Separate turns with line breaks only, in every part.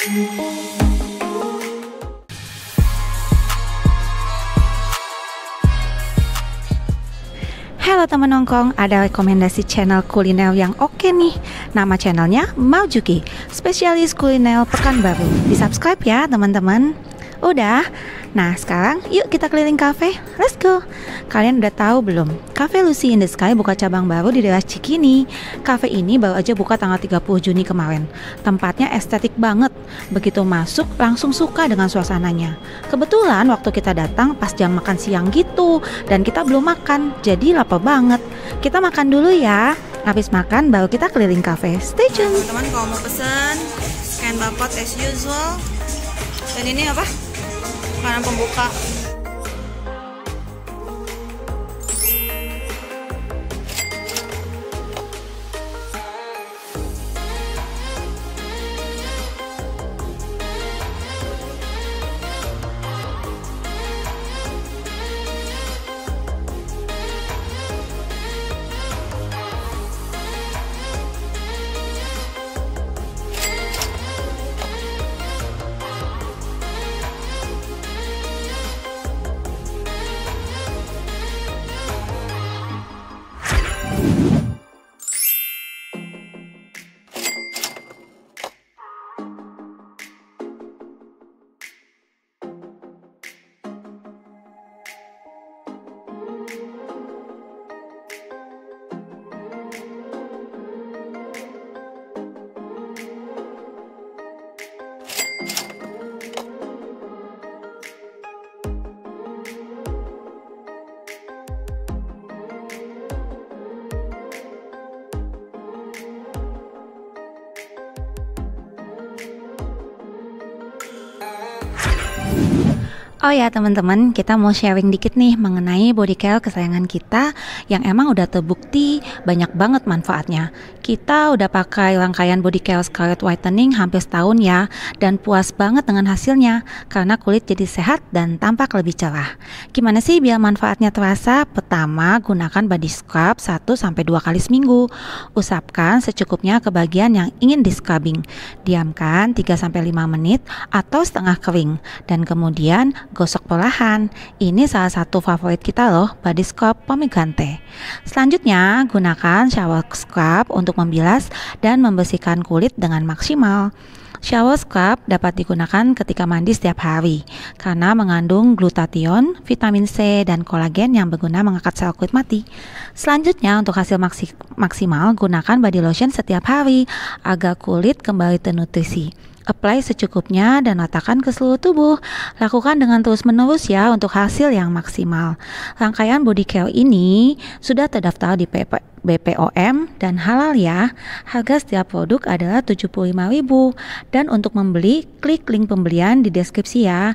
Halo teman nongkrong, ada rekomendasi channel kuliner yang oke nih. Nama channelnya Marjuki, spesialis kuliner Pekanbaru. Di subscribe ya teman-teman. Udah? Nah sekarang yuk kita keliling cafe. Let's go. Kalian udah tahu belum? Cafe Lucy in the Sky buka cabang baru di daerah Cikini. Cafe ini baru aja buka tanggal 30 Juni kemarin. Tempatnya estetik banget. Begitu masuk langsung suka dengan suasananya. Kebetulan waktu kita datang pas jam makan siang gitu. Dan kita belum makan, jadi lapar banget. Kita makan dulu ya. Habis makan baru kita keliling cafe. Stay tune.
Teman-teman kalau mau pesen, scan barcode as usual. Dan ini apa? Makanan pembuka.
Oh ya teman-teman, kita mau sharing dikit nih mengenai body care kesayangan kita yang emang udah terbukti banyak banget manfaatnya. Kita udah pakai rangkaian body care Scarlett Whitening hampir setahun ya, dan puas banget dengan hasilnya karena kulit jadi sehat dan tampak lebih cerah. Gimana sih biar manfaatnya terasa? Pertama, gunakan body scrub 1-2 kali seminggu. Usapkan secukupnya ke bagian yang ingin di scrubbing. Diamkan 3-5 menit atau setengah kering, dan kemudian gosok perlahan. Ini salah satu favorit kita loh, body scrub Pomegranate. Selanjutnya, gunakan shower scrub untuk membilas dan membersihkan kulit dengan maksimal. Shower scrub dapat digunakan ketika mandi setiap hari karena mengandung glutathione, vitamin C, dan kolagen yang berguna mengangkat sel kulit mati. Selanjutnya, untuk hasil maksimal, gunakan body lotion setiap hari agar kulit kembali ternutrisi. Apply secukupnya dan ratakan ke seluruh tubuh. Lakukan dengan terus-menerus ya untuk hasil yang maksimal. Rangkaian body care ini sudah terdaftar di BPOM dan halal ya. Harga setiap produk adalah Rp75.000. Dan untuk membeli, klik link pembelian di deskripsi ya.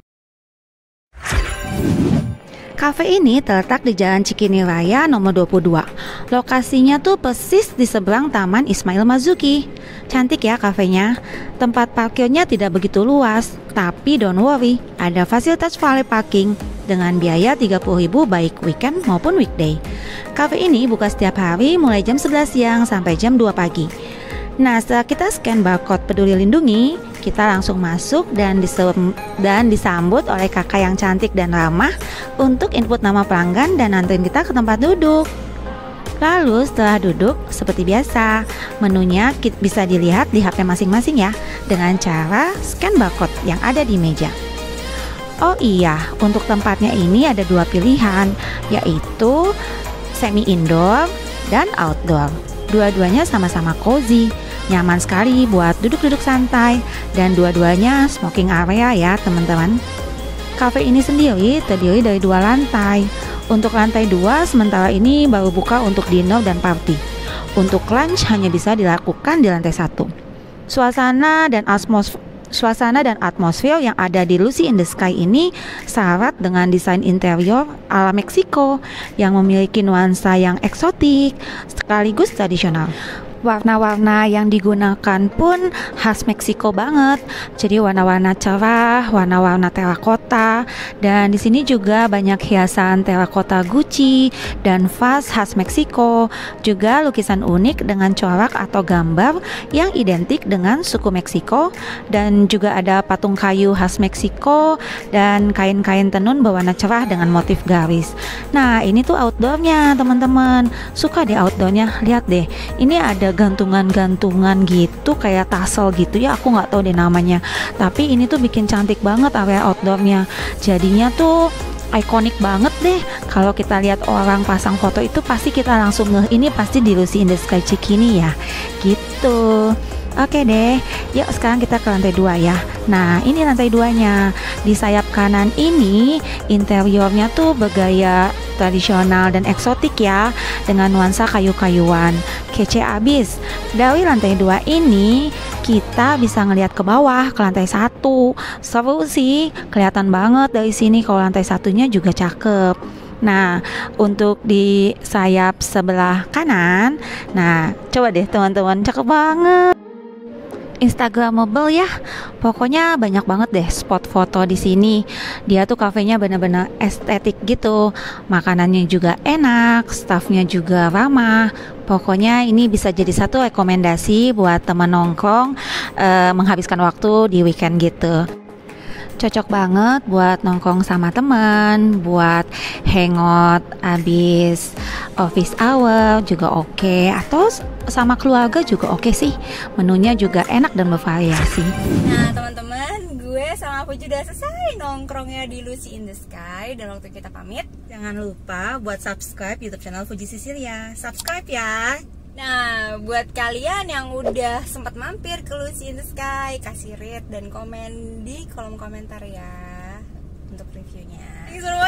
Cafe ini terletak di Jalan Cikini Raya nomor 22. Lokasinya tuh persis di seberang Taman Ismail Marzuki. Cantik ya kafenya. Tempat parkirnya tidak begitu luas, tapi don't worry, ada fasilitas valet parking dengan biaya Rp30.000 baik weekend maupun weekday. Cafe ini buka setiap hari mulai jam 11 siang sampai jam 2 pagi. Nah, setelah kita scan barcode Peduli Lindungi, kita langsung masuk dan disambut oleh kakak yang cantik dan ramah untuk input nama pelanggan dan anterin kita ke tempat duduk. Lalu setelah duduk, seperti biasa, menunya bisa dilihat di HP masing-masing ya, dengan cara scan barcode yang ada di meja. Oh iya, untuk tempatnya ini ada 2 pilihan, yaitu semi indoor dan outdoor. Dua-duanya sama-sama cozy, nyaman sekali buat duduk-duduk santai, dan dua-duanya smoking area ya teman-teman. Cafe ini sendiri terdiri dari 2 lantai. Untuk lantai 2 sementara ini baru buka untuk dinner dan party. Untuk lunch hanya bisa dilakukan di lantai 1. Suasana dan atmosfer yang ada di Lucy in the Sky ini syarat dengan desain interior ala Meksiko yang memiliki nuansa yang eksotik sekaligus tradisional. Warna-warna yang digunakan pun khas Meksiko banget. Jadi warna-warna cerah, warna-warna terakota, dan di sini juga banyak hiasan terakota Gucci dan vas khas Meksiko. Juga lukisan unik dengan corak atau gambar yang identik dengan suku Meksiko, dan juga ada patung kayu khas Meksiko dan kain-kain tenun berwarna cerah dengan motif garis. Nah, ini tuh outdoornya teman-teman. Suka deh outdoornya. Lihat deh, ini ada gantungan-gantungan gitu kayak tassel gitu ya, aku nggak tahu deh namanya, tapi ini tuh bikin cantik banget area outdoornya. Jadinya tuh ikonik banget deh. Kalau kita lihat orang pasang foto itu pasti kita langsung ngeh, ini pasti di Lucy in the Sky Cikini ya gitu. Oke deh, yuk sekarang kita ke lantai 2 ya. Nah, ini lantai 2-nya. Di sayap kanan ini interiornya tuh bergaya tradisional dan eksotik ya, dengan nuansa kayu-kayuan. Kece abis. Dari lantai 2 ini kita bisa ngelihat ke bawah, ke lantai 1. Seru sih, kelihatan banget dari sini kalau lantai satunya juga cakep. Nah, untuk di sayap sebelah kanan, nah coba deh teman-teman, cakep banget. Instagramable ya, pokoknya banyak banget deh spot foto di sini. Dia tuh kafenya bener-bener estetik gitu, makanannya juga enak, staffnya juga ramah. Pokoknya ini bisa jadi satu rekomendasi buat teman nongkrong, menghabiskan waktu di weekend gitu. Cocok banget buat nongkrong sama teman, buat hangout abis office hour juga oke, atau sama keluarga juga oke sih. Menunya juga enak dan bervariasi.
Nah teman-teman, gue sama Fuji udah selesai nongkrongnya di Lucy in the Sky. Dan waktu kita pamit, jangan lupa buat subscribe YouTube channel Fuji Cecilia. Subscribe ya. Nah, buat kalian yang udah sempat mampir ke Lucy in the Sky, kasih rate dan komen di kolom komentar ya untuk reviewnya. Seru